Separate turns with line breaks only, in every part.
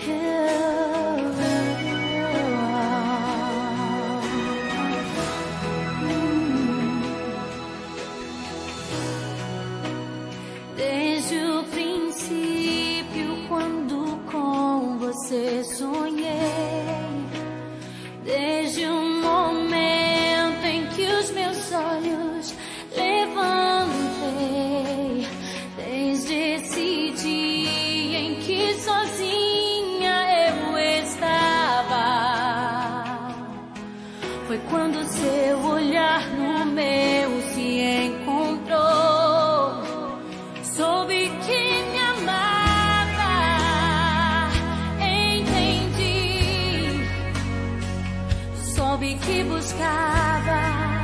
Desde o princípio, quando com você sonhei, desde o momento em que os meus olhos levantei, desde esse dia em que sozinha eu estava, foi quando seu olhar no meu se encontrou. Soube que me amava, entendi. Soube que buscava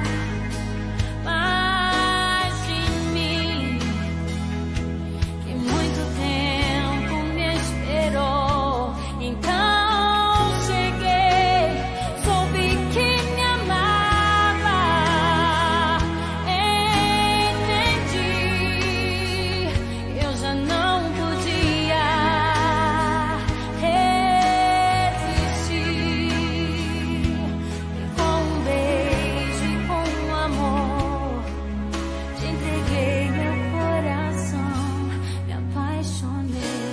mais de mim, que muito tempo me esperou. Então cheguei, soube que me amava, entendi. Eu já não podia resistir. E com um beijo e com um amor, te entreguei meu coração, me apaixonei.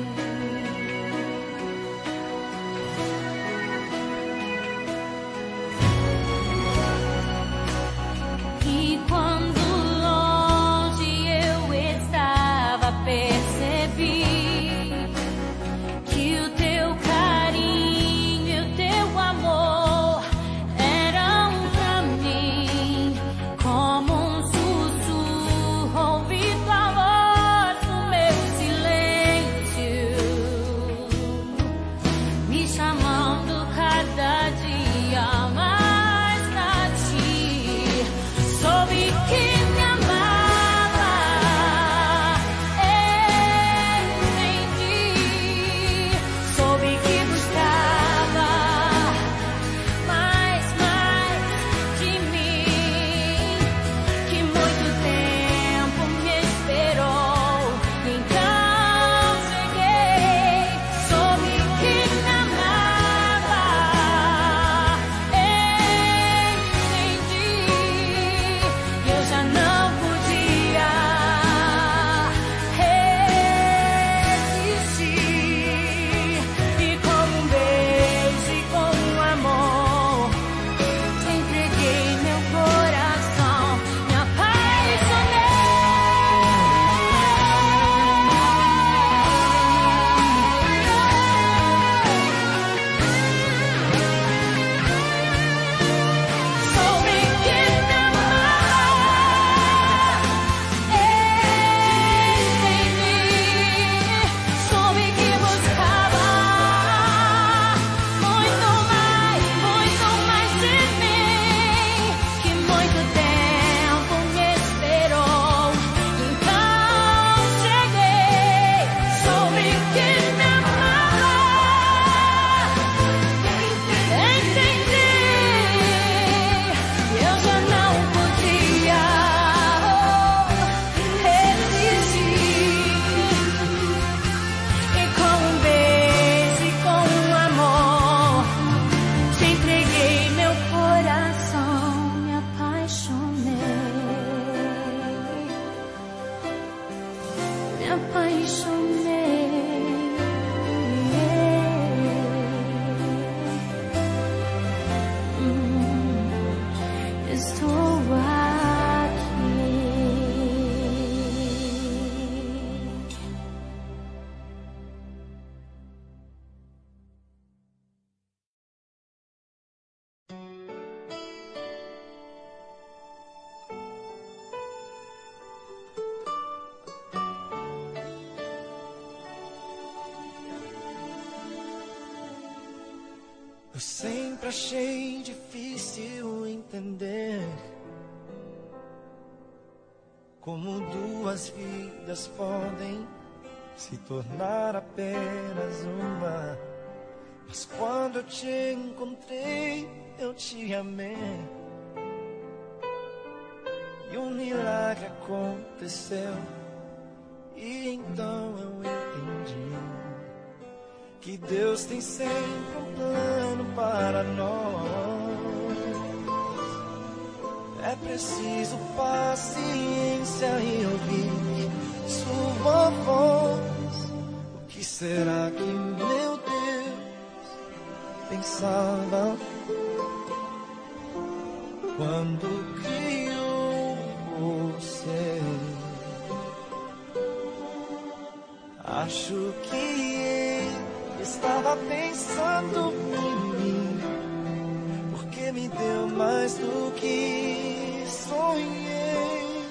E quando longe eu estava, percebi que o teu carinho e o teu amor eram pra mim como um sussurro ouvido a voz no meu silêncio, me chamando cada dia mais pra ti. Soube que me amava, entendi. Soube que buscava mais de mim, que muito tempo me esperou. Então cheguei, soube que me amava, entendi. Eu já não podia resistir. E com um beijo e com um amor, te entreguei meu coração, me apaixonei. Soube que me amava, entendi. Soube que buscava muito mais de mim, que muito tempo me esperou. Então cheguei, soube que me amava, entendi. Eu já não podia resistir. E com um beijo e com um amor, te entreguei meu coração, me apaixonei. Me apaixonei. Estou aqui.
Eu sempre achei difícil entender como duas vidas podem se tornar apenas uma. Mas quando eu te encontrei, eu te amei. E um milagre aconteceu. E então eu entendi que Deus tem sempre um plano para nós. É preciso paciência em ouvir sua voz. O que será que meu Deus pensava quando criou você? Acho que ele estava pensando em mim, porque me deu mais do que sonhei.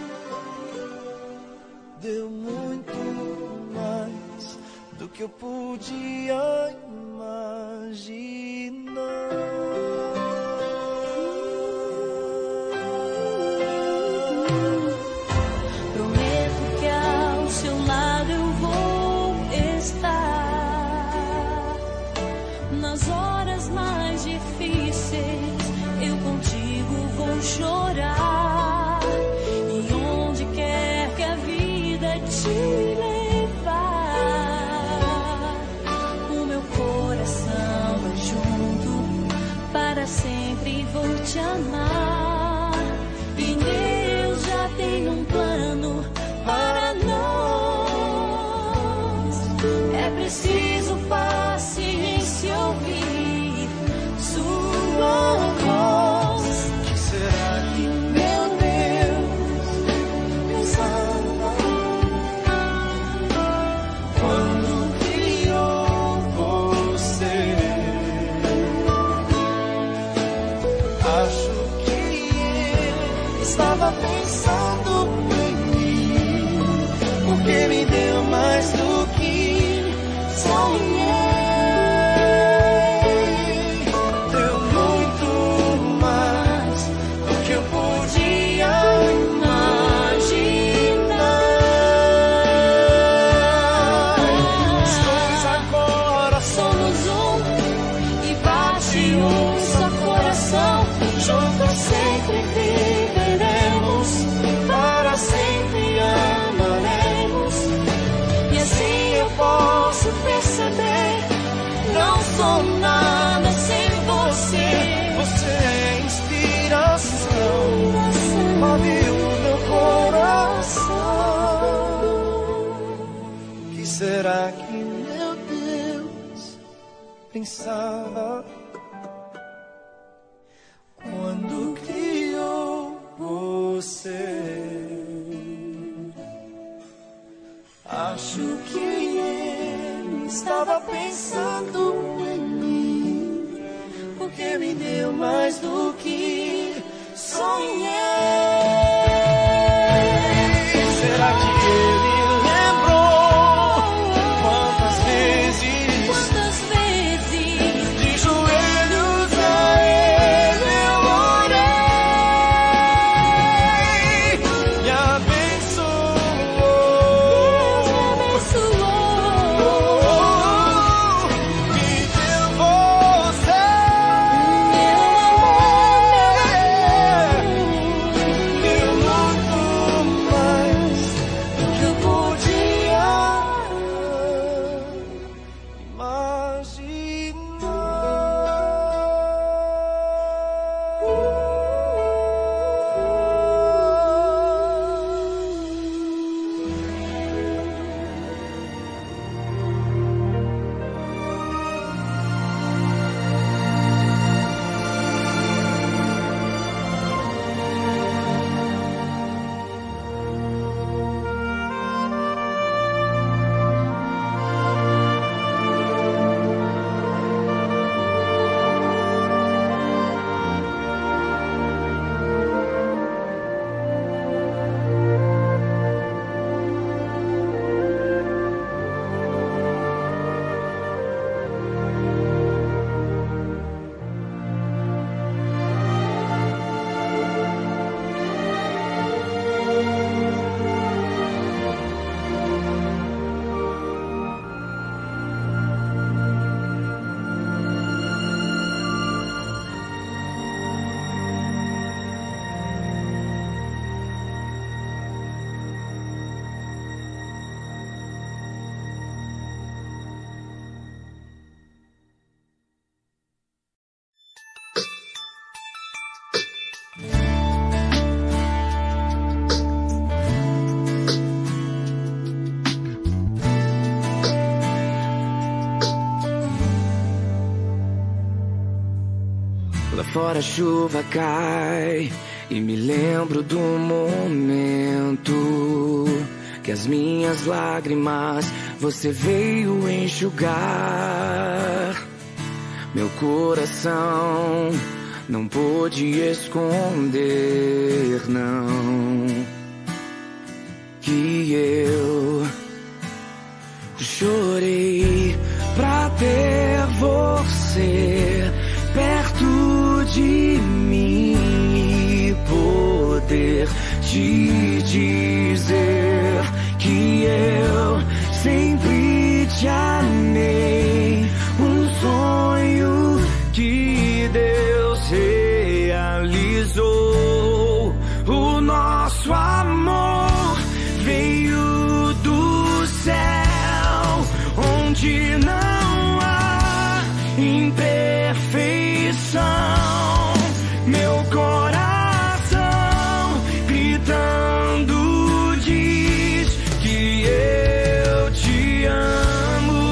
Deu muito mais do que eu podia imaginar.
Chorar, e onde quer que a vida te levar, o meu coração vai junto, para sempre vou te amar. E Deus já tem um plano para nós. É preciso paciência ouvir sua voz.
Pensando em mim, porque me deu mais do que sonhei. Deu muito mais do que eu podia imaginar. Os dois agora somos um, e bate um só coração. Juntos sempre viveremos, para sempre amaremos. E assim eu posso perceber, não sou nada sem você. Você é inspiração, move o meu coração. O que será que meu Deus pensava quando criou você? Acho que ele estava pensando em mim, porque me deu mais do que sonhei. Será que ele lembrou quantas vezes de joelhos a ele eu orei? Me abençoou, me deu você, meu fora a chuva cai e me lembro do momento que as minhas lágrimas você veio enxugar. Meu coração não pôde esconder, não, que eu chorei pra ter você perto de mim e poder te dizer que eu sempre te amei. Um sonho que Deus realizou. O nosso amor veio do céu, onde não há imperfeição. Meu coração gritando diz que eu te amo.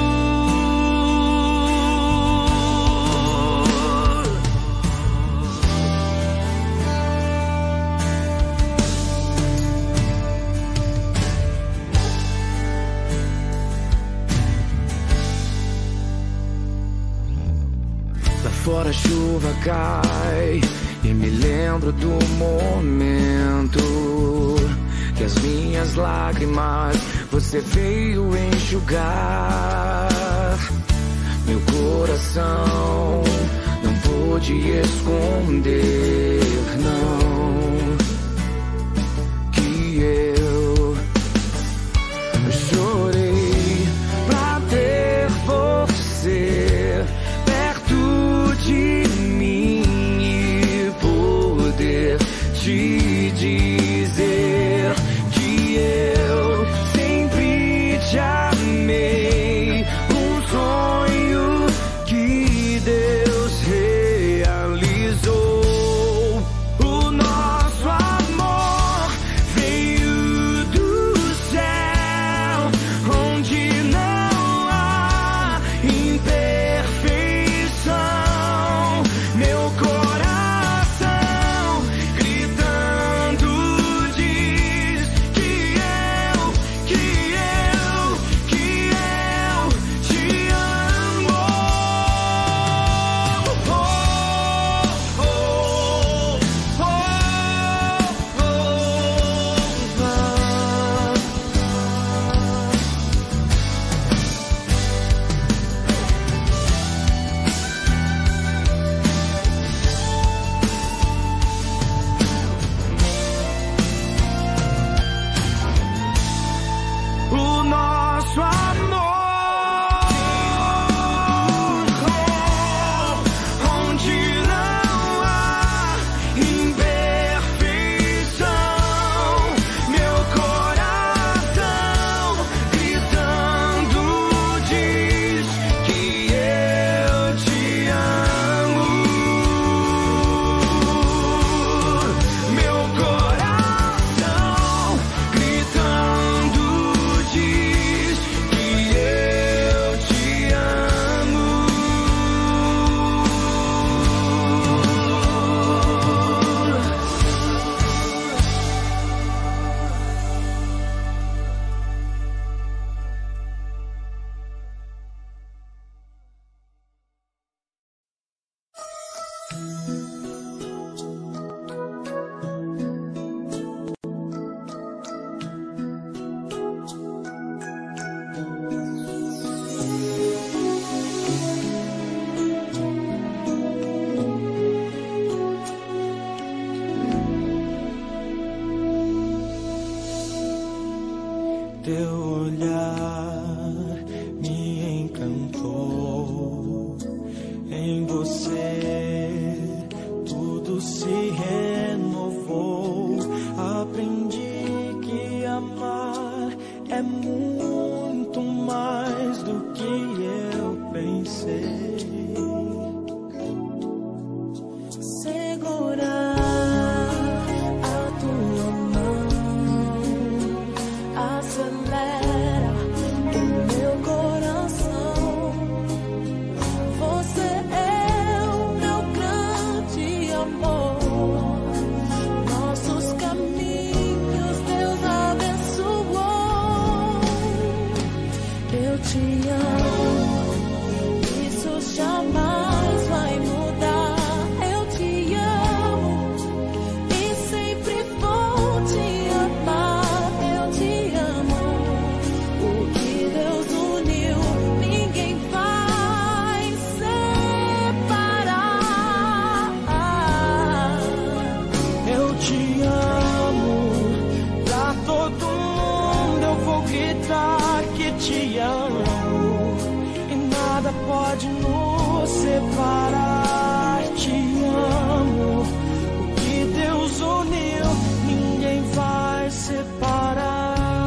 Lá fora a chuva cai e me lembro do momento que as minhas lágrimas você veio enxugar. Meu coração não pôde esconder, não, que eu chorei pra ter você perto de mim e poder te dizer que eu sempre te amei. Um sonho que Deus realizou. O nosso amor veio do céu,
te amo, isso jamais vai mudar. Eu te amo e sempre vou te amar. Eu te amo, o que Deus uniu, ninguém vai separar.
Eu te amo, pra todo mundo eu vou gritar que te amo. E nada pode nos separar. Te amo, o que Deus uniu, ninguém vai separar.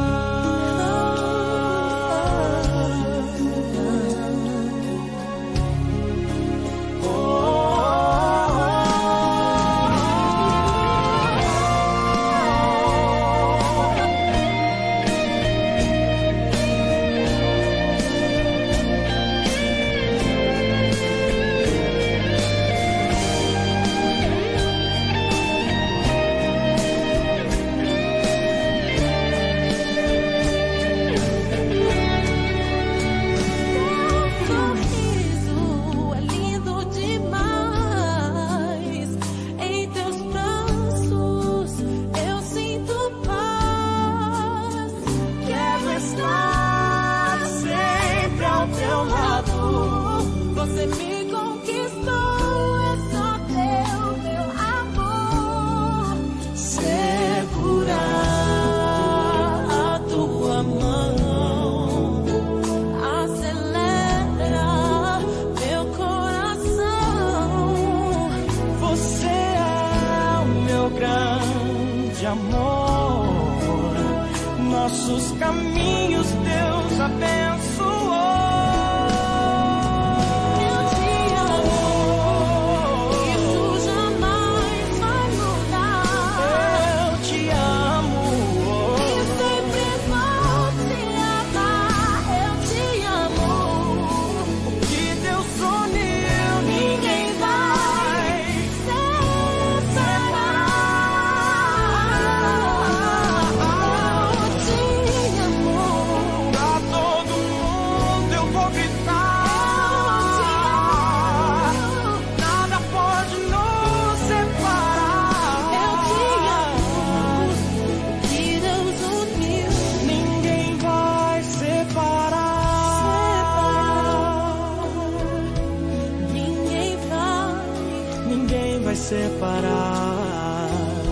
Você me conquistou, é só teu amor. Segurar a tua mão acelera meu coração.
Você é o meu grande amor. Nossos caminhos Deus abençoou. Separar.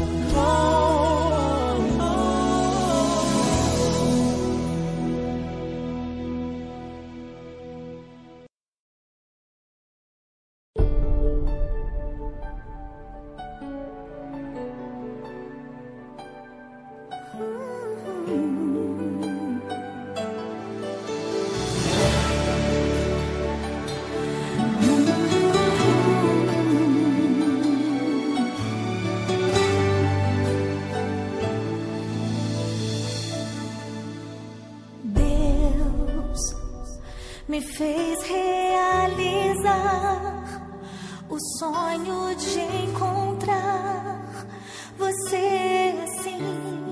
Me fez realizar o sonho de encontrar você assim,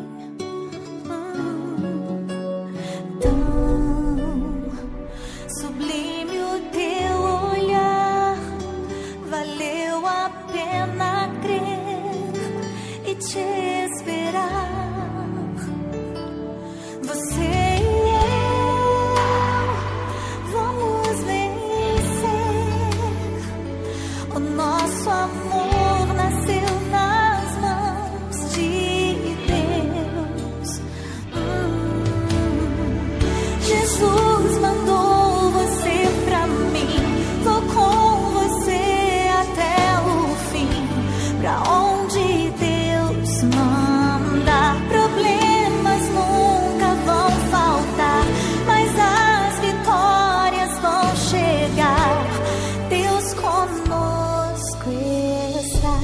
tão sublime o teu olhar. Valeu a pena crer e te esperar. Você nosso amor nasceu nas mãos de Deus. Jesus mandou você pra mim, vou com você até o fim. Pra onde Deus manda, problemas nunca vão faltar, mas as vitórias vão chegar. Deus conosco está.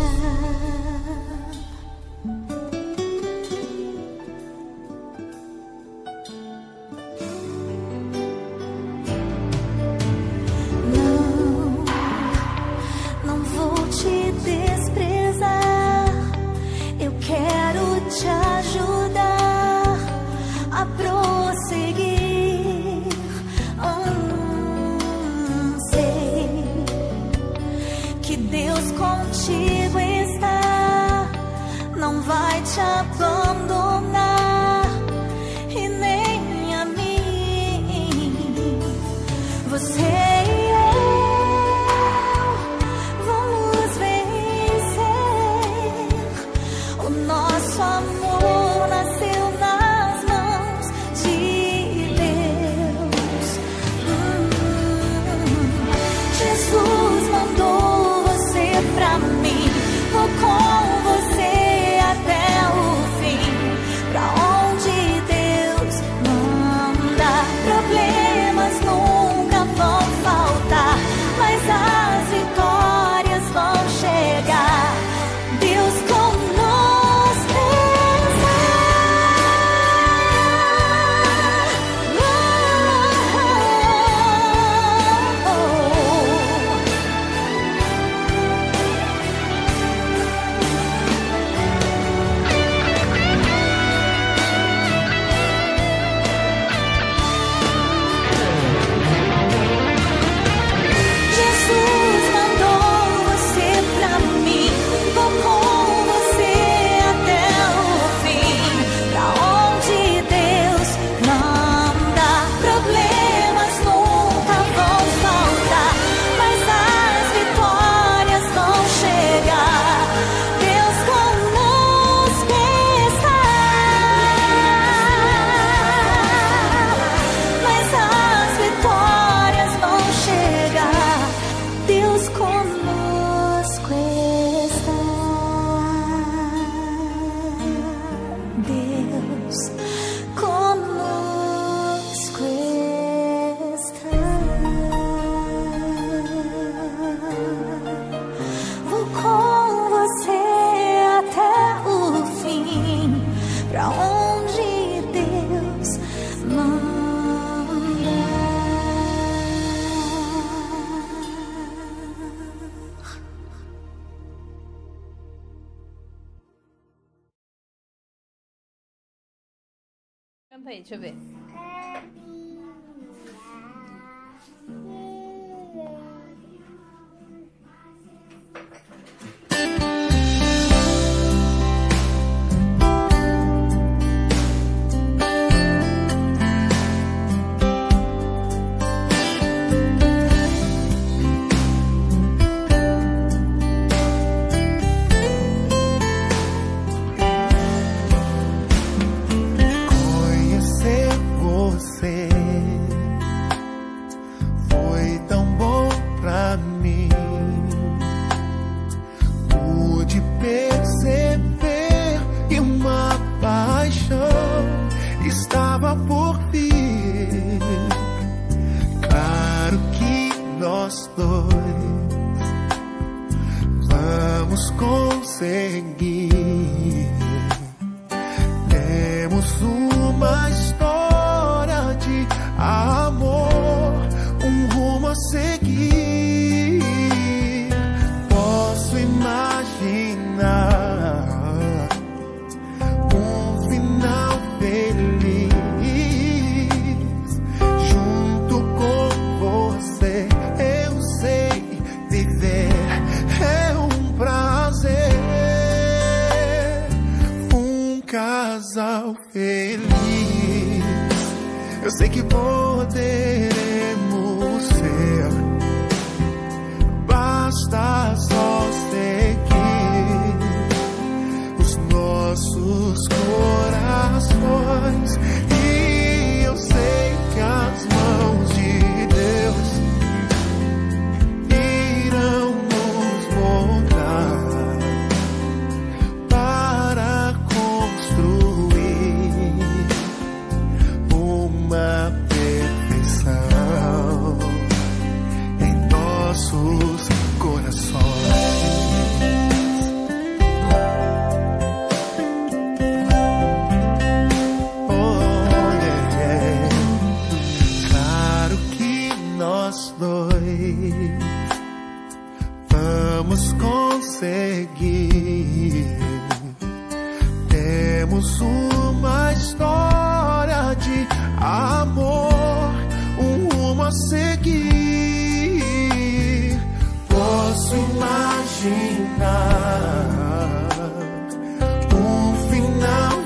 Canta aí, deixa eu ver.
Eu sei que poderemos ser, basta só seguir os nossos corações. E eu sei que as mãos de Deus irão nos moldar para construir uma perfeição em nossos corações. Oh, yeah. Claro que nós dois vamos conseguir. Temos uma história de amor, um rumo a seguir. Posso imaginar um final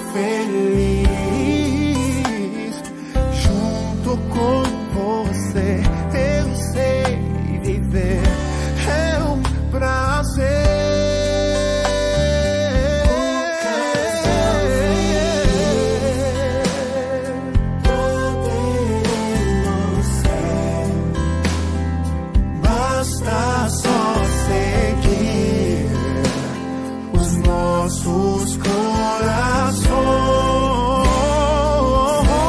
feliz junto com você. Eu sei viver é um prazer. Basta só seguir os nossos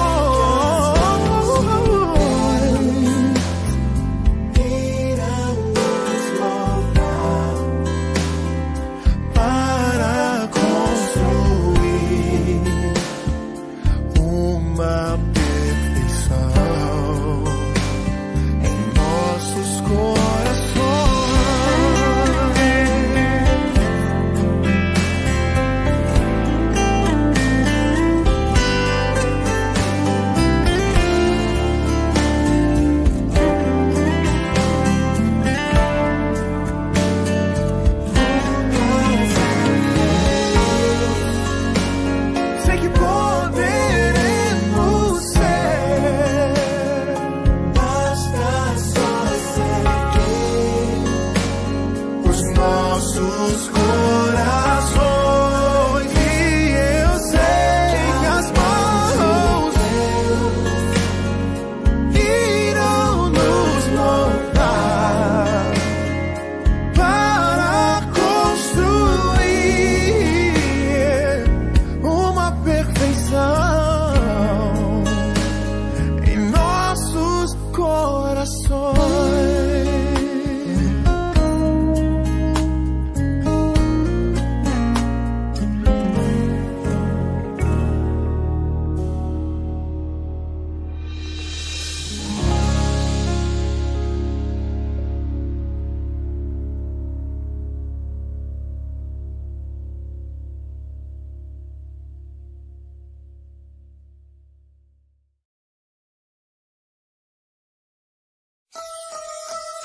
corações. Irão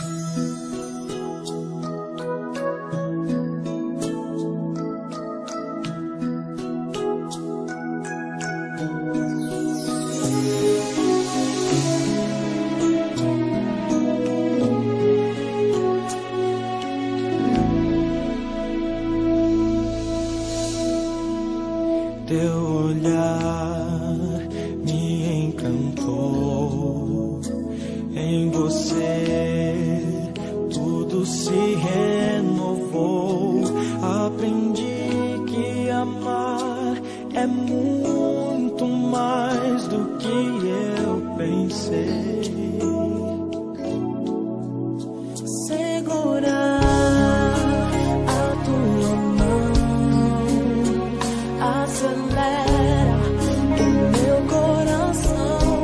Teu olhar me encantou, em você tudo se renovou. Aprendi que amar é muito mais do que eu pensei.
Segurar a tua mão acelera o meu coração.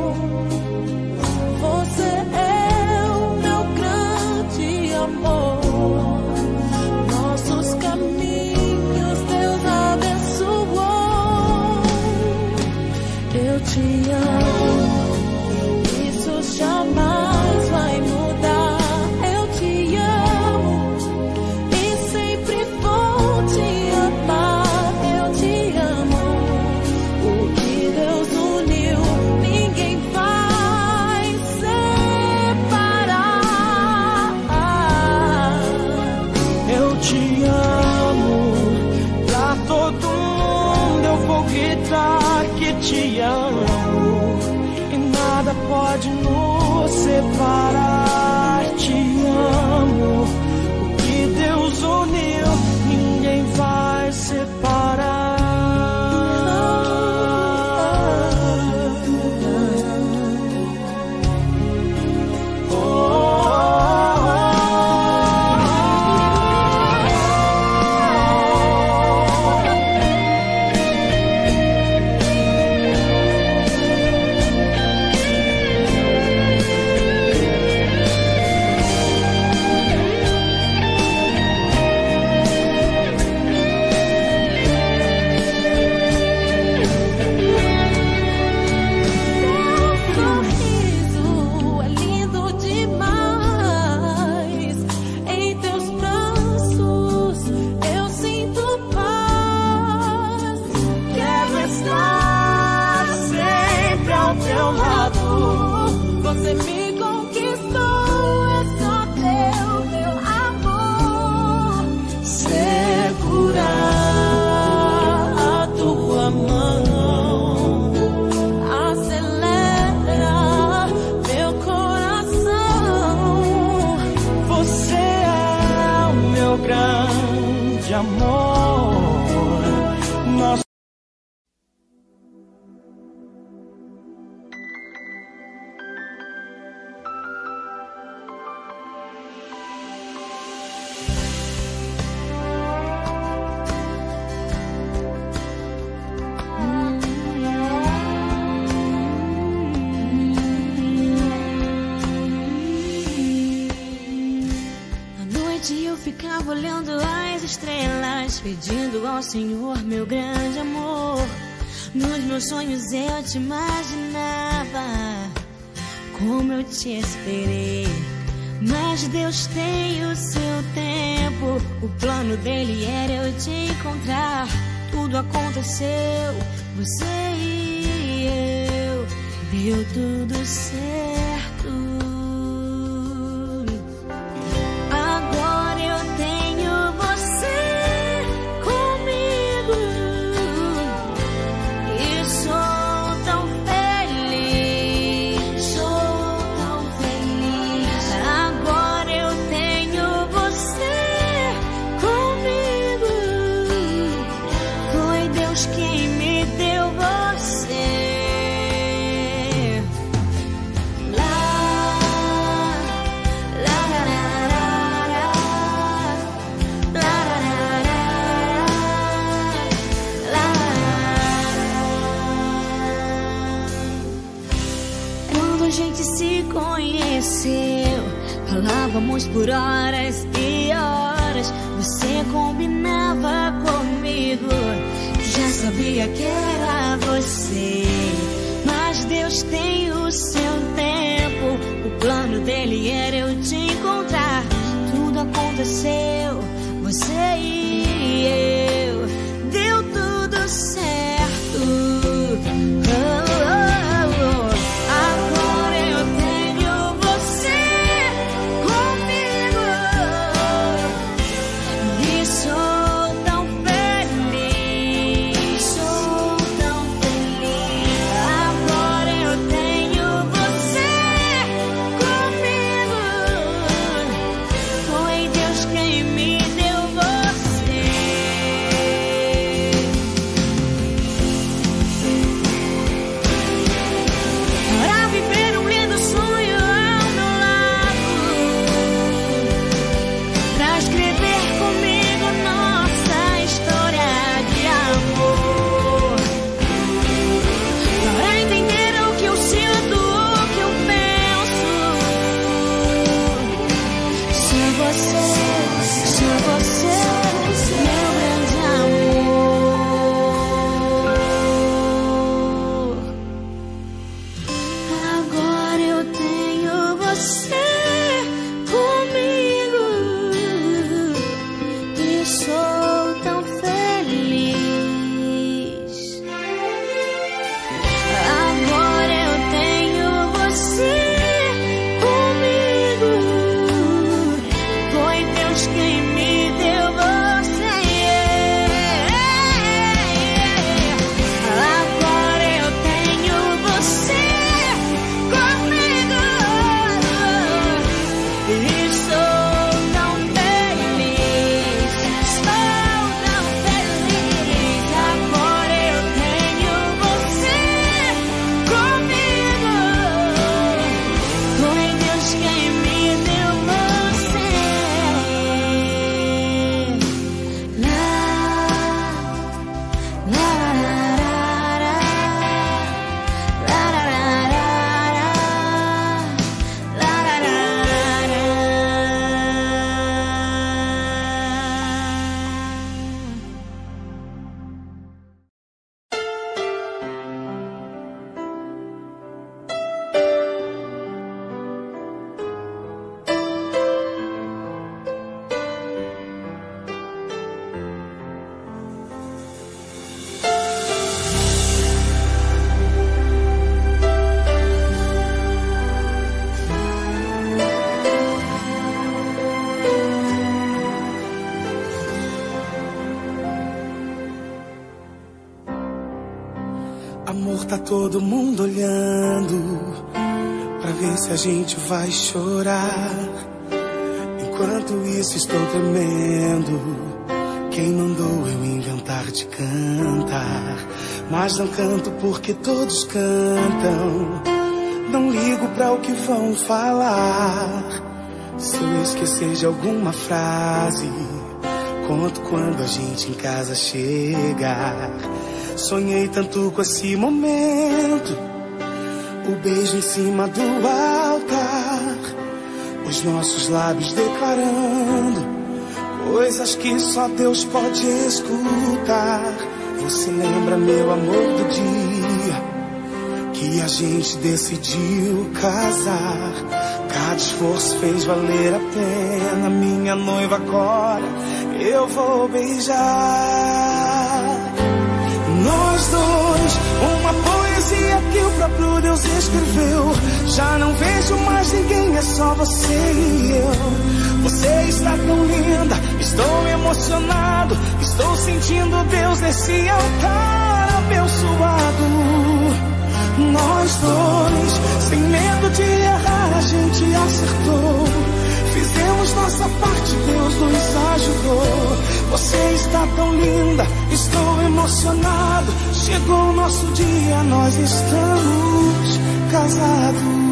Você é o meu grande amor. Nossos caminhos Deus abençoou. Eu te amo, isso jamais vai mudar. Eu te amo e sempre vou te amar. Eu te amo. O que Deus uniu, ninguém vai separar.
Eu te amo, pra todo mundo eu vou gritar que te amo, e nada pode nos separar. Te amo, o que Deus uniu, ninguém vai separar.
Você me conquistou, é só teu meu amor. Segurar a tua mão acelera meu coração.
Você é o meu grande amor. Nós
Eu ficava olhando as estrelas, pedindo ao Senhor meu grande amor. Nos meus sonhos eu te imaginava, como eu te esperei. Mas Deus tem o seu tempo, o plano dele era eu te encontrar. Tudo aconteceu, você e eu, deu tudo certo. Falávamos por horas e horas, você combinava comigo, já sabia que era você. Mas Deus tem o seu tempo, o plano dele era eu te encontrar. aconteceu, você e eu, deu tudo certo. Agora eu tenho você comigo e sou tão feliz, sou tão feliz. Agora eu tenho você comigo. Foi Deus quem me deu você. Para viver um lindo sonho ao meu lado, pra escrever comigo nossa história de amor, para entender o que eu sinto, o que eu penso. Só você, meu grande amor. Agora eu tenho você comigo e sou tão feliz. Agora eu tenho você comigo. Foi Deus quem me deu você. Agora eu tenho você comigo e sou tão feliz, sou tão feliz. Agora eu tenho você comigo. Foi Deus quem me deu você.
Amor, tá todo mundo olhando pra ver se a gente vai chorar. Enquanto isso estou tremendo. Quem mandou eu inventar de cantar? Mas não canto porque todos cantam. Não ligo pra o que vão falar. Se eu esquecer de alguma frase, conto quando a gente em casa chegar. Sonhei tanto com esse momento, o beijo em cima do altar, os nossos lábios declarando coisas que só Deus pode escutar. Você lembra, meu amor, do dia que a gente decidiu casar? Cada esforço fez valer a pena. Minha noiva, agora eu vou beijar. Nós dois, uma poesia que o próprio Deus escreveu. Já não vejo mais ninguém, é só você e eu. Você está tão linda, estou emocionado. Estou sentindo Deus nesse altar abençoado. Nós dois, sem medo de errar, a gente acertou. Fizemos nossa parte, Deus nos ajudou. Você está tão linda, estou emocionado. Chegou o nosso dia, nós estamos casados.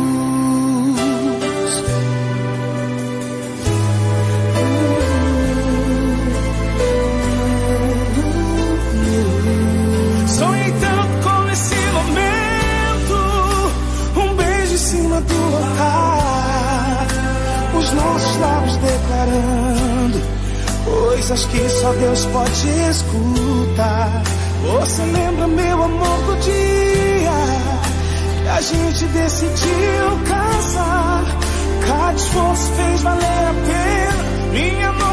Sonhei tanto com esse momento, um beijo em cima do altar, os nossos lábios declarando coisas que só Deus pode escutar. Você lembra, meu amor, do dia que a gente decidiu casar? Cada esforço fez valer a pena. Minha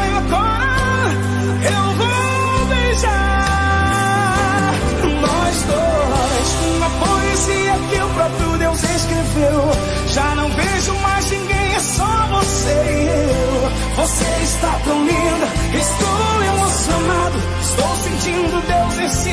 Você está tão linda, estou emocionado, estou sentindo Deus nesse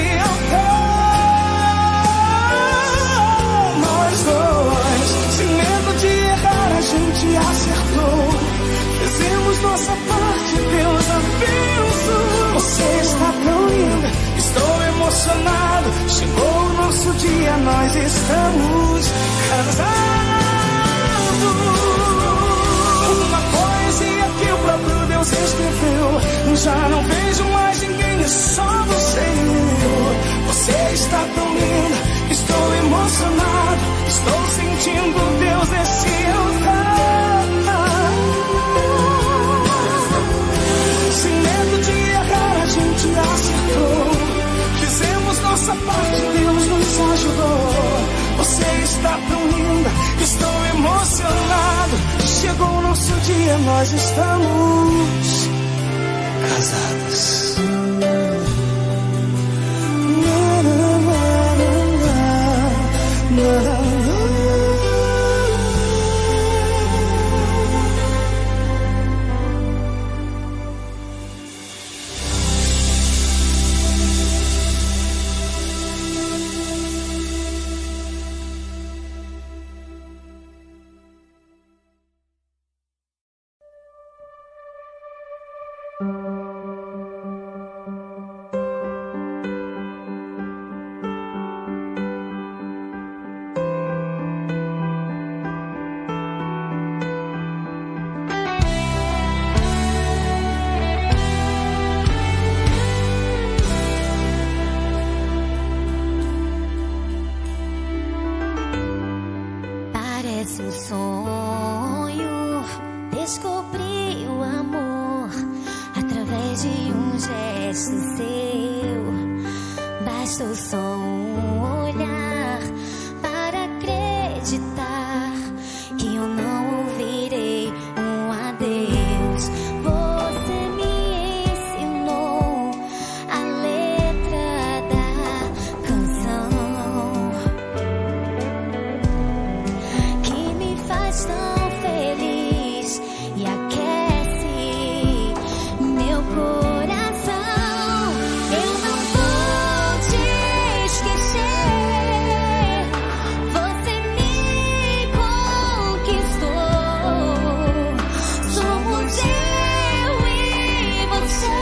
altar. Nós dois, sem medo de errar, a gente acertou. Fizemos nossa parte, Deus abençoou. Você está tão linda, estou emocionado. Chegou o nosso dia, nós estamos casados. Uma poesia que o próprio Deus escreveu. Já não vejo mais ninguém, é só você e eu. Você está tão linda, estou emocionado. Estou sentindo Deus nesse altar. Sem medo de errar, a gente acertou. Fizemos nossa parte, Deus nos ajudou. Você está tão linda, estou emocionado. Chegou o nosso dia, nós estamos casados.
Parece um sonho, descobri o amor através de um gesto seu. Bastou só um olhar para acreditar que eu não ouvirei um adeus. Você me ensinou a letra da canção que me faz tão feliz e aquece meu coração. Eu não vou te esquecer, você me conquistou. Somos eu e você,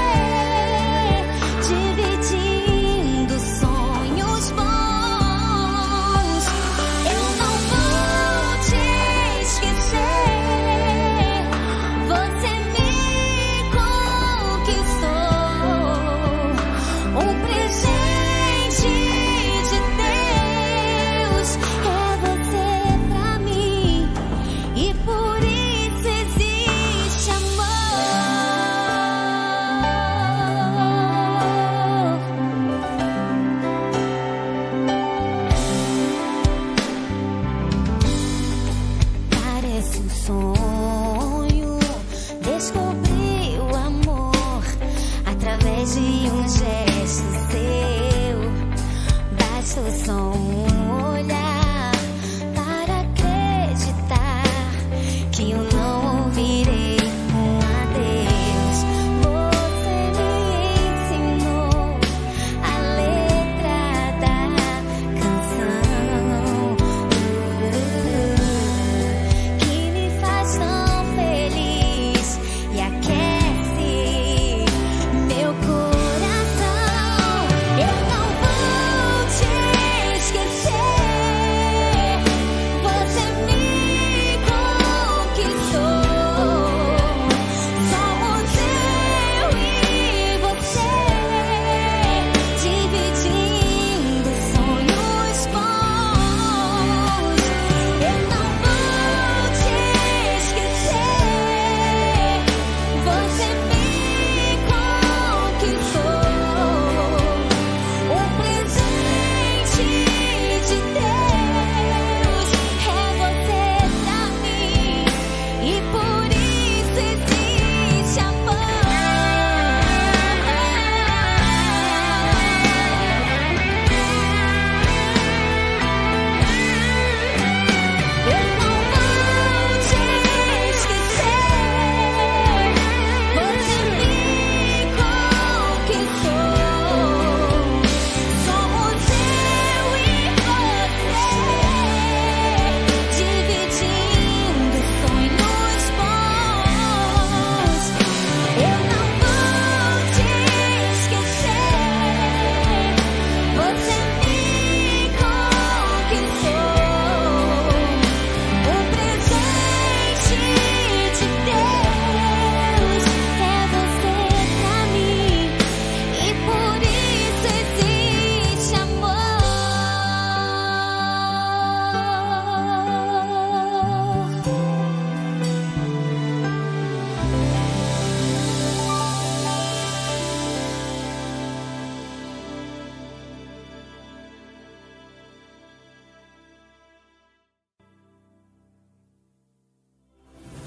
dividindo sonhos bons. Eu não vou te esquecer, você me conquistou. Um presente de Deus é você pra mim, e por isso existe amor. Parece um sonho, descobri o amor através de um gesto seu. Bastou só um olhar para acreditar que eu não ouvirei um adeus. Você me ensinou a letra da canção que me faz tão feliz e aquece meu coração. Eu não vou te esquecer, você me conquistou.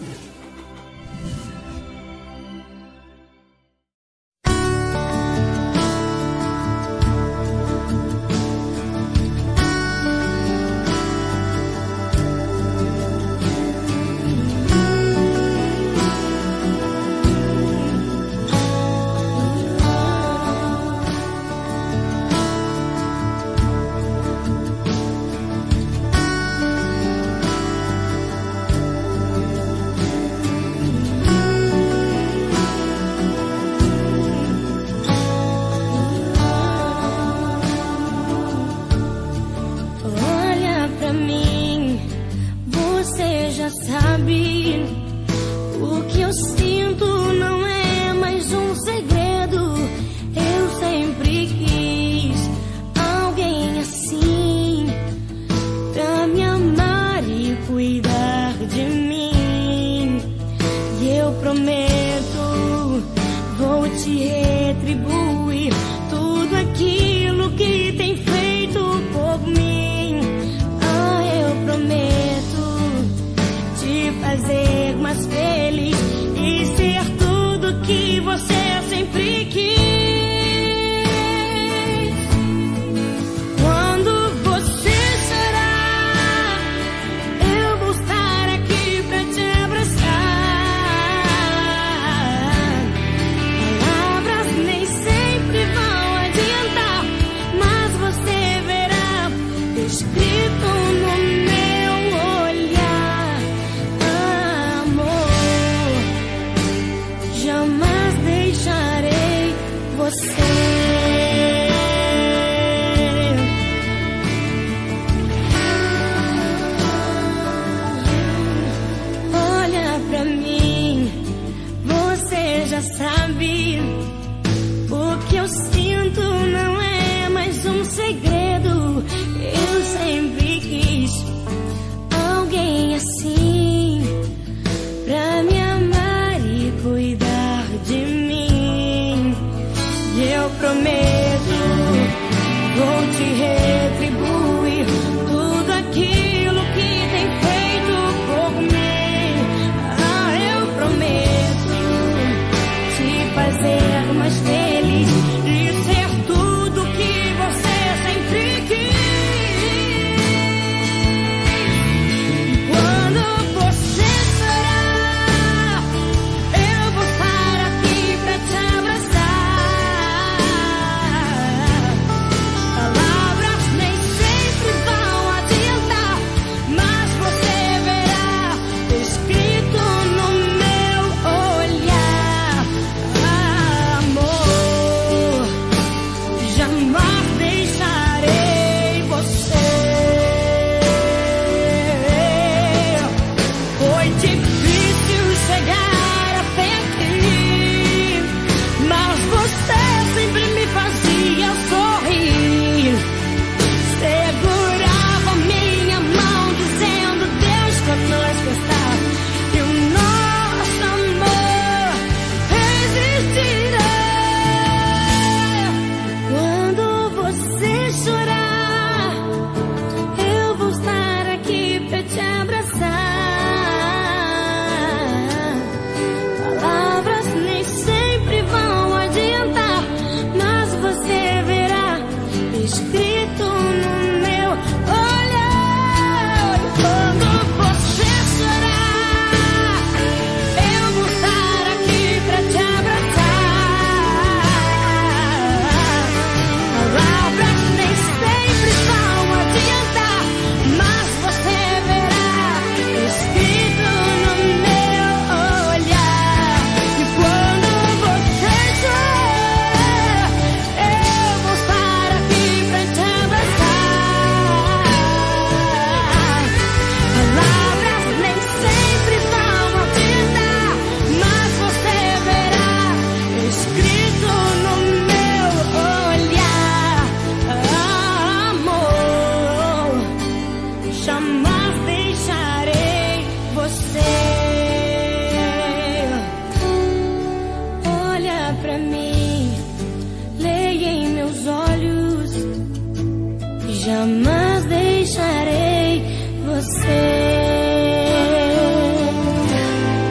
Jamais deixarei você.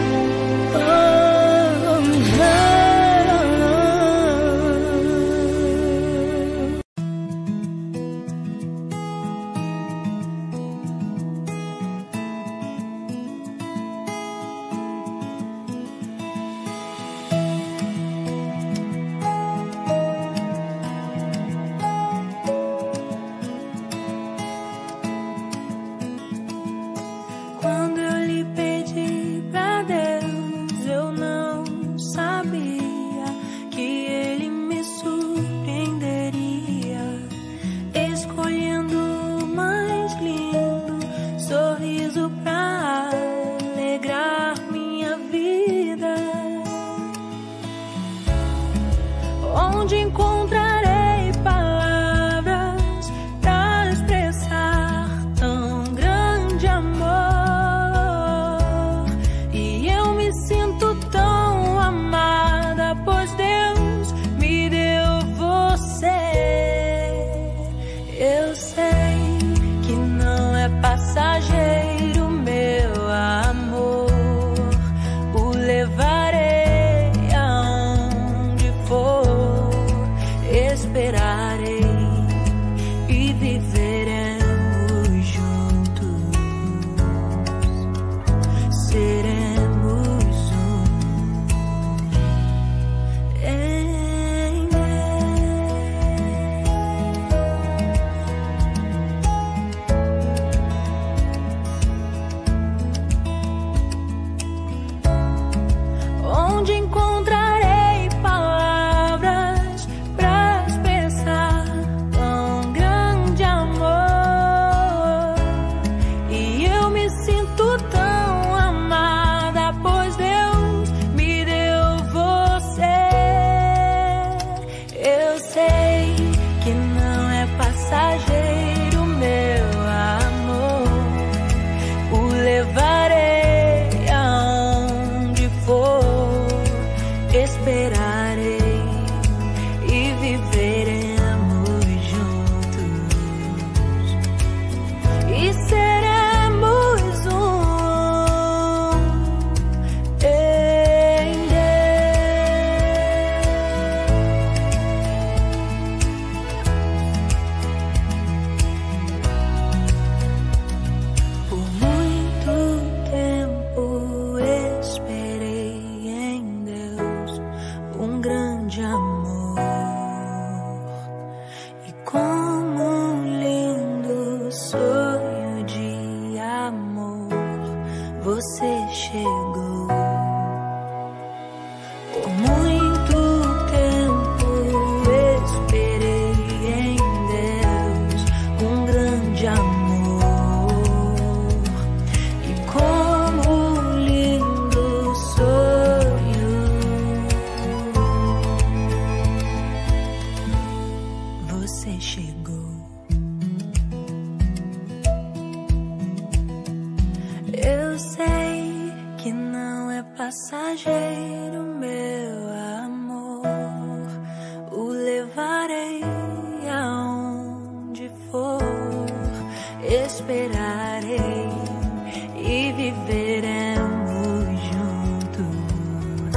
onde encontrarei palavras pra expressar tão grande amor. E eu me sinto tão amada, pois Deus me deu você. Eu sei que não é passageiro meu amor, o levarei aonde for, esperarei e viveremos juntos, seremos um em onde encontrarei palavras pra expressar tão grande amor. E eu me sinto tão amada, pois Deus me deu você. Eu sei que não é passageiro meu amor, o levarei aonde for, esperarei e viveremos juntos e seremos um em Deus. Por muito tempo esperei em Deus um grande amor, e como um lindo sonho de amor você chegou. Por muito tempo esperei em Deus um grande amor, e como um lindo sonho você chegou. Eu sei que não é passageiro meu amor, o levarei aonde for, esperarei e viveremos juntos.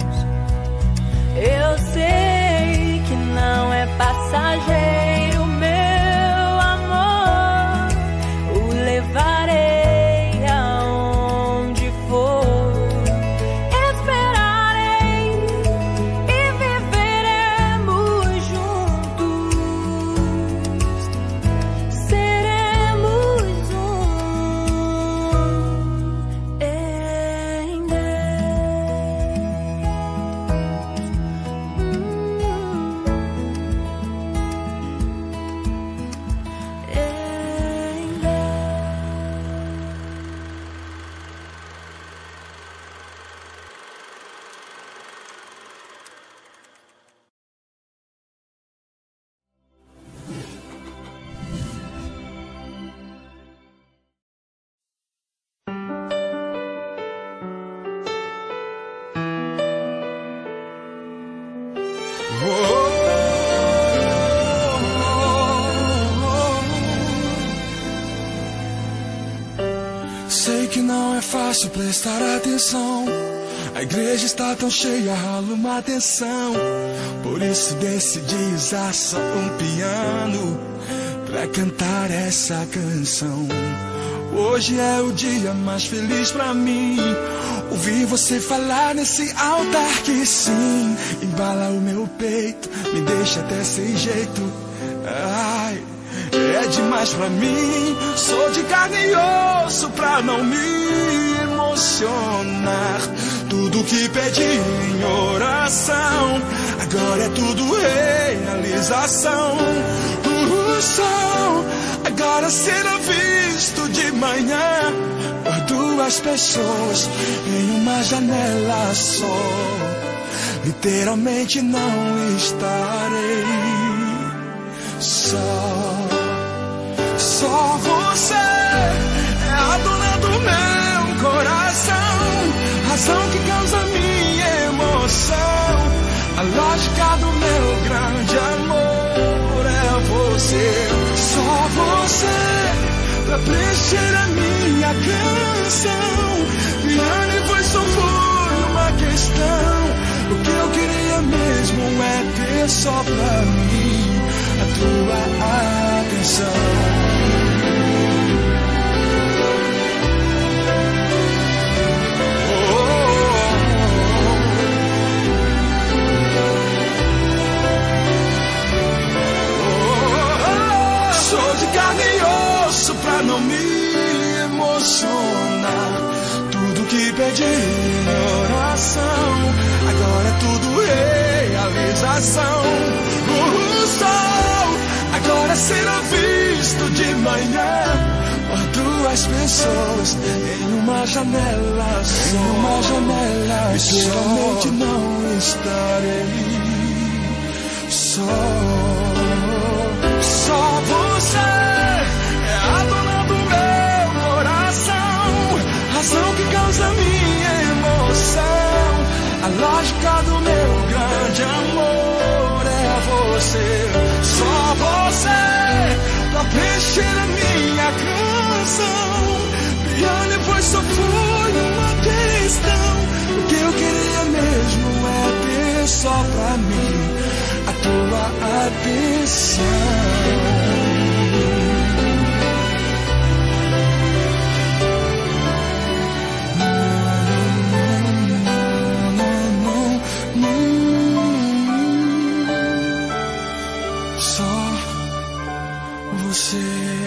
Eu sei que não é passageiro meu amor, o levarei aonde for, esperarei e viveremos juntos, seremos um em
Sei que não é fácil prestar atenção, a igreja está tão cheia, rola uma tensão. Por isso decidi usar só um piano pra cantar essa canção. Hoje é o dia mais feliz pra mim, ouvir você falar nesse altar que sim, embala o meu peito, me deixa até sem jeito. Ai, é demais pra mim, sou de carne e osso pra não me emocionar. Tudo que pedi em oração, agora é tudo realização. O sol agora será visto de manhã por duas pessoas em uma janela só. Literalmente não estarei só. Só você é a dona do meu coração, razão que causa minha emoção. A lógica do meu grande amor é você. Só você pra preencher a minha canção. Viane foi só foi uma questão. O que eu queria mesmo é ter só pra mim a tua atenção. Sou de carne e osso pra não me emocionar. Tudo que pedi em oração, agora é tudo realização. O sol agora será visto de manhã por duas pessoas em uma janela só. Em uma janela só. Literalmente não estarei só. Só você é a dona do meu coração, razão que causa minha emoção. A lógica do meu grande amor é você. Só você pra preencher a minha canção. Piano foi só foi uma questão. O que eu queria mesmo é ter só pra mim a tua atenção. Só você.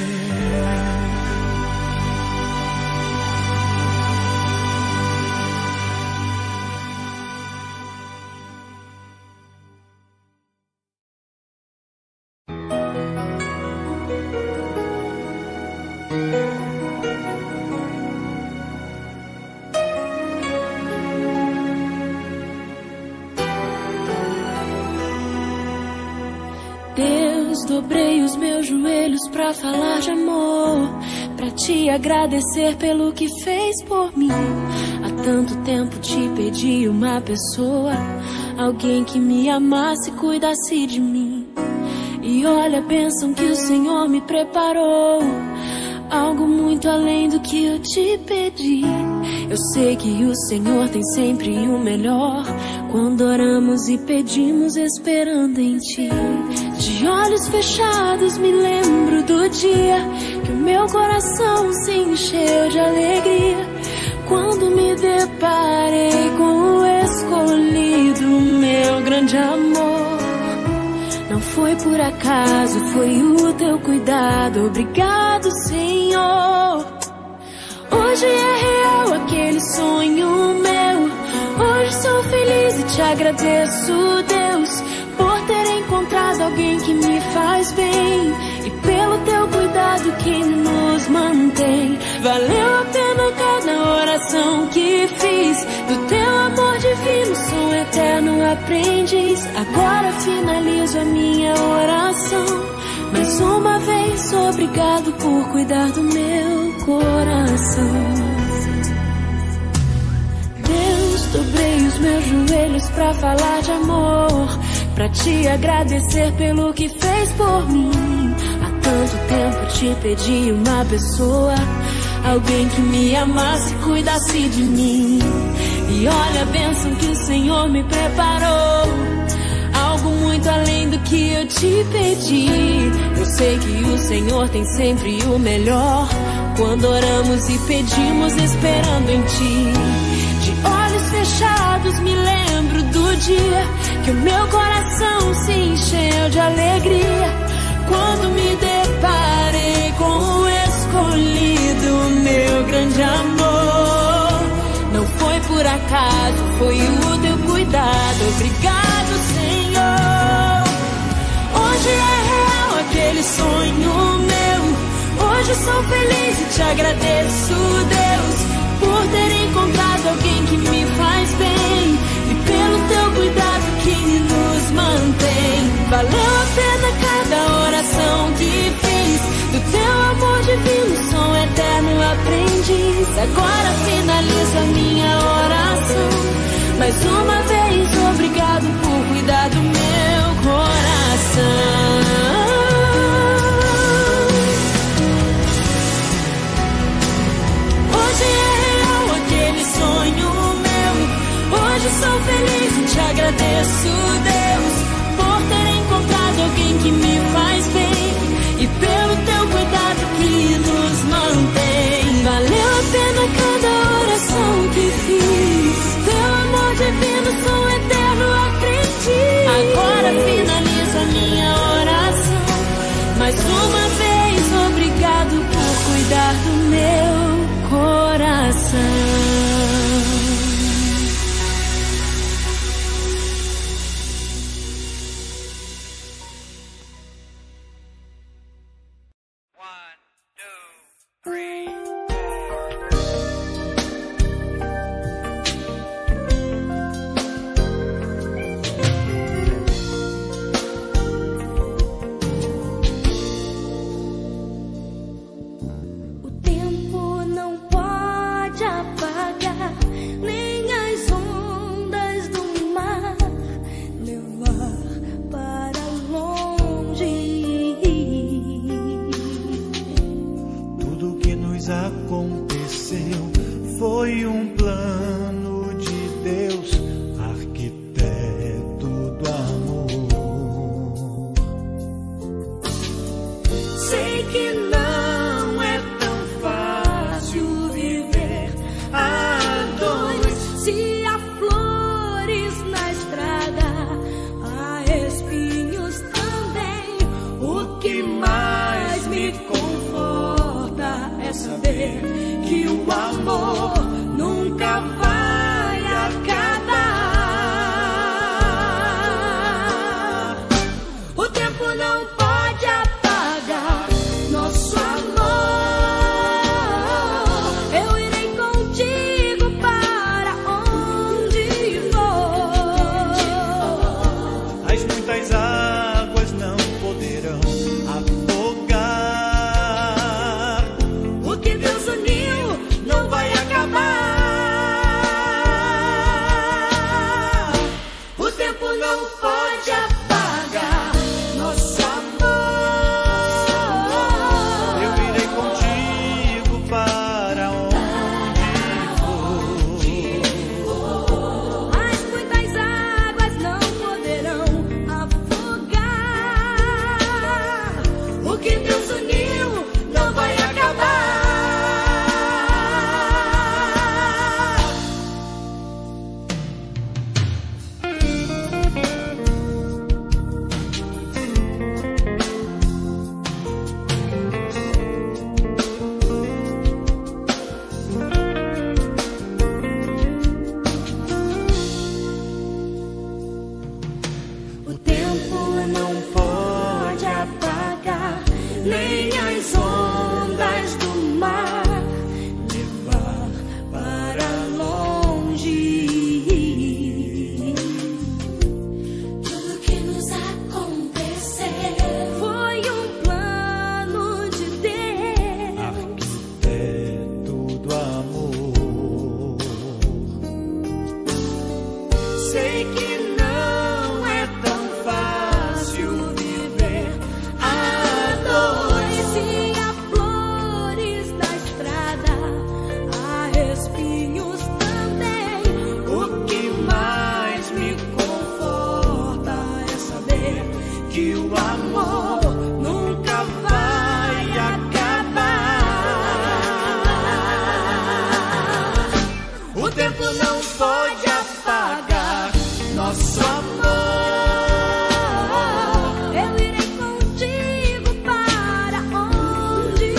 Deus, dobrei os meus joelhos pra falar de amor, pra te agradecer pelo que fez por mim. Há tanto tempo te pedi uma pessoa, alguém que me amasse e cuidasse de mim. E olha a bênção que o Senhor me preparou, algo muito além do que eu te pedi. Eu sei que o Senhor tem sempre o melhor, quando oramos e pedimos esperando em Ti. De olhos fechados me lembro do dia que o meu coração se encheu de alegria, quando me deparei com o escolhido, meu grande amor. Não foi por acaso, foi o Teu cuidado. Obrigado, Senhor. Hoje é real aquele sonho meu. Hoje sou feliz e te agradeço, Deus, por ter encontrado alguém que me faz bem e pelo Teu cuidado que nos mantém. Valeu a pena cada oração que fiz, do Teu amor divino sou eterno aprendiz. Agora finalizo a minha oração mais uma vez. Obrigado por cuidar do meu coração. Deus, dobrei os meus joelhos pra falar de amor, pra te agradecer pelo que fez por mim. Há tanto tempo te pedi uma pessoa, alguém que me amasse e cuidasse de mim. E olha a bênção que o Senhor me preparou, algo muito além do que eu te pedi. Eu sei que o Senhor tem sempre o melhor, quando oramos e pedimos esperando em Ti. De olhos fechados me lembro do dia que o meu coração se encheu de alegria, quando me deparei com o escolhido, meu grande amor. Não foi por acaso, foi o teu cuidado. Obrigado, Senhor. Hoje é real aquele sonho meu. Hoje sou feliz e te agradeço, Deus, por ter encontrado alguém que me faz bem e pelo teu cuidado que nos mantém. Valeu a pena cada oração que fiz, do teu amor divino, som eterno aprendiz. Agora finalizo a minha oração. Mais uma vez, obrigado por cuidar do meu coração. Hoje sou feliz e te agradeço, Deus, por ter encontrado alguém que me faz bem e pelo teu cuidado que nos mantém. Valeu a pena cada oração que fiz, teu amor divino, som eterno aprendi. Agora finalizo a minha oração. Mais uma vez, obrigado por cuidar do meu coração.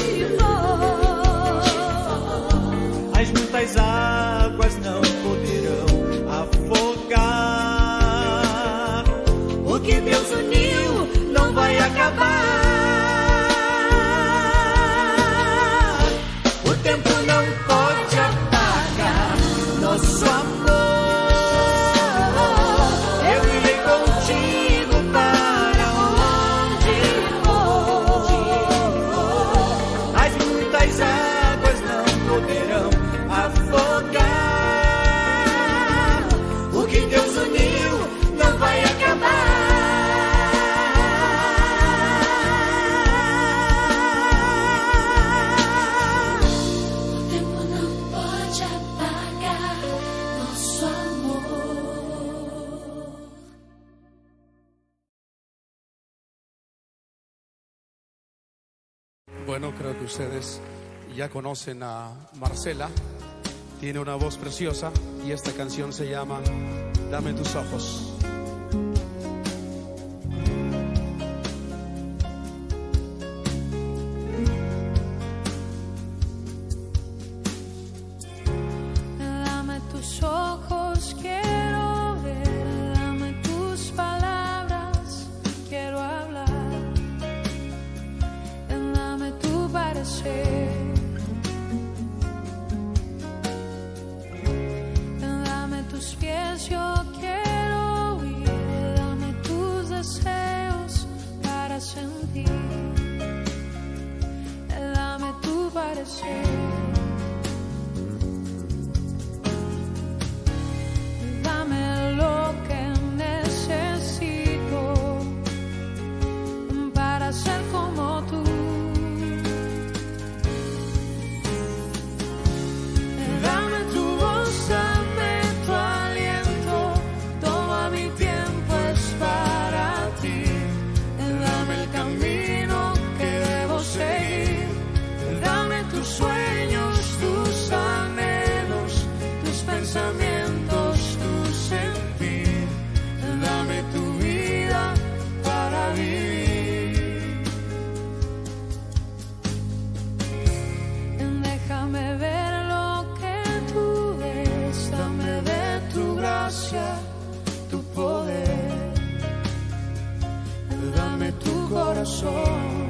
As muitas águas não poderão
Bueno, creo que ustedes ya conocen a Marcela. Tiene una voz preciosa y esta canción se llama Dame tus ojos.
Dame tus ojos, quiero ver, dame tus palabras, quiero hablar. Dame tu parecer. Dame tus pies, yo quiero oír. Dame tus deseos para sentir. Dame tu parecer. Dame lo que necesito para ser como tú. Dame tu voz, dame tu aliento, toma mi tiempo, es para ti. Dame el camino que debo seguir. Dame tus sueños, tus anhelos, tus pensamientos, tu sentir. Dame tu vida para vivir. Déjame ver lo que tú ves. Dame de tu gracia, tu poder. Dame tu corazón.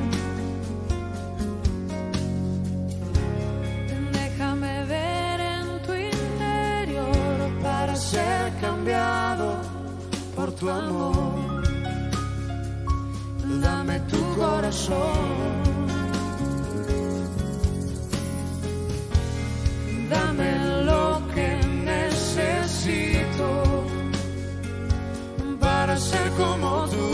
Déjame ver en tu interior para ser cambiado por tu amor. Dame tu corazón. Dame lo que necesito para ser como tú.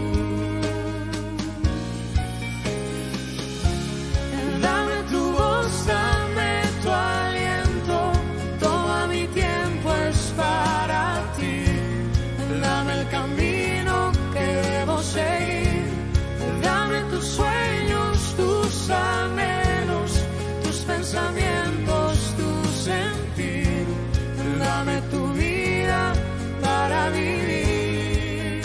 Dame tu voz, dame tu aliento, toma mi tiempo, es para ti. Dame el camino que debo seguir. Dame tus sueños, tus anhelos, tus pensamientos, tu sentir. Dame tu vida para vivir.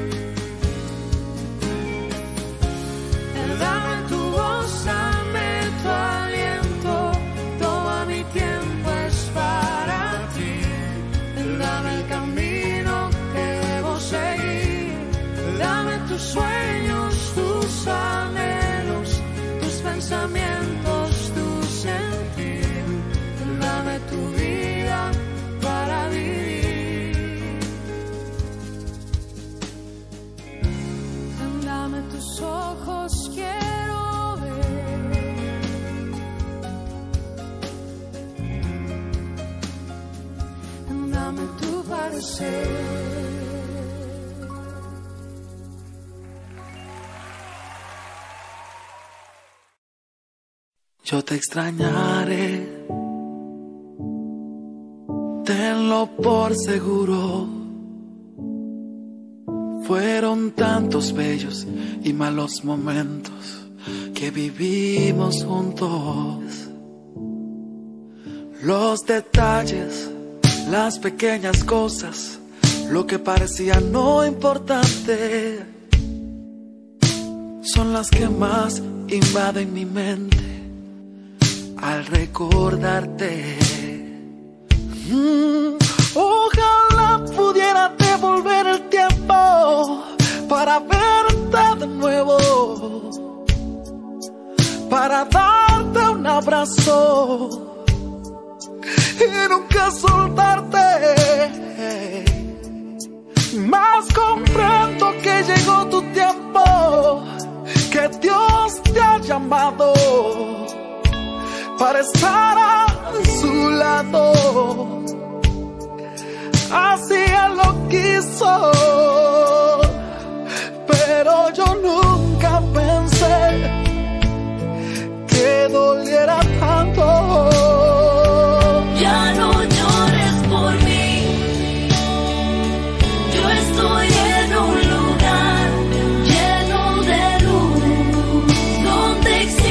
Dame tu voz, dame tu aliento, toma mi tiempo, es para ti. Dame el camino que debo seguir. Dame tus sueños, tus anhelos, tus pensamientos, tu sentir. Dame tu vida para vivir. Dame tus ojos, quiero ver. Dame tu parecer.
Yo te extrañaré, tenlo por seguro. Fueron tantos bellos y malos momentos que vivimos juntos. Los detalles, las pequeñas cosas, lo que parecía no importante, son las que más invaden mi mente al recordarte. Ojalá pudiera devolver el tiempo para verte de nuevo, para darte un abrazo y nunca soltarte. Mas comprendo que llegó tu tiempo, que Dios te ha llamado para estar a su lado. Así Él lo quiso, pero yo nunca pensé que doliera tanto.
Ya no llores por mí, yo estoy en un lugar lleno de luz, donde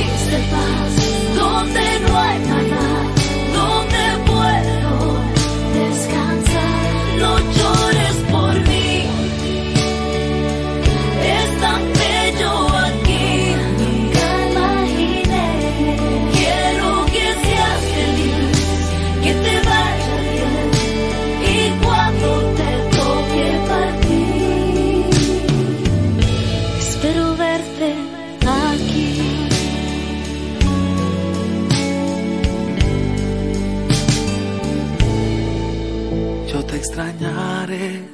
extrañaré,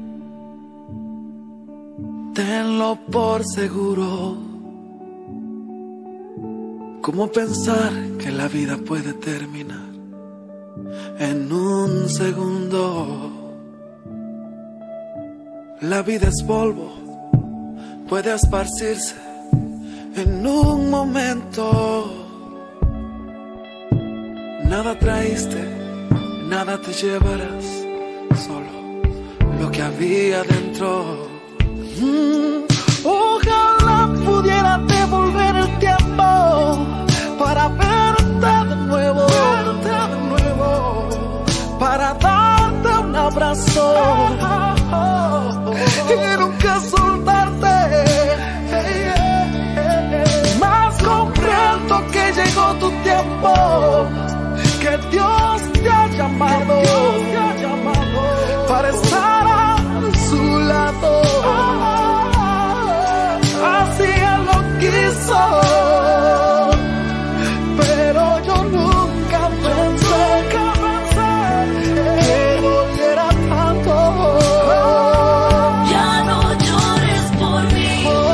tenlo por seguro. ¿Cómo pensar que la vida puede terminar en un segundo? La vida es polvo, puede esparcirse en un momento. Nada traíste, nada te llevarás, solo lo que había dentro.
Ojalá pudiera devolver el tiempo para verte de nuevo, para darte un abrazo y nunca soltarte. Más comprendo que llegó tu tiempo, que Dios te ha llamado para estar a su lado. Así Él lo quiso, pero yo nunca pensé que volviera tanto.
Ya no llores por mí.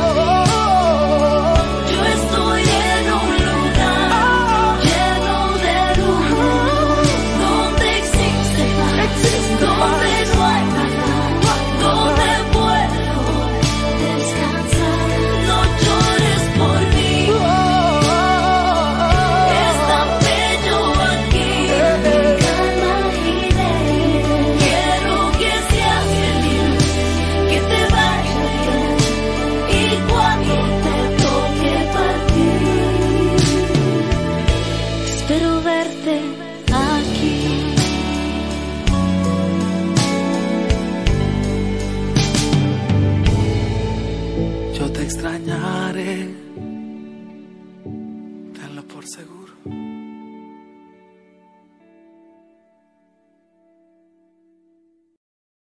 Yo estoy en un lugar lleno de luz, donde existe paz, donde no hay maldad, donde puedo descansar. No llores por mí. Es tan bello aquí, nunca imaginé. Quiero que seas feliz, que te vaya bien, y cuando te toque partir, espero verte aquí.
Yo te extrañaré, tenlo por seguro.